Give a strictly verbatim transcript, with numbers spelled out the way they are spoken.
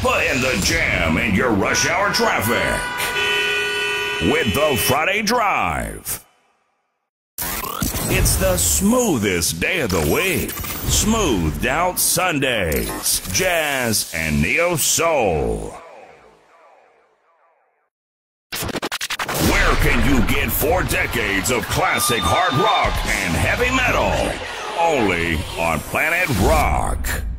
Putting the jam in your rush hour traffic with the Friday Drive. It's the smoothest day of the week. Smoothed out Sundays, jazz and neo soul. Where can you get four decades of classic hard rock and heavy metal? Only on Planet Rock.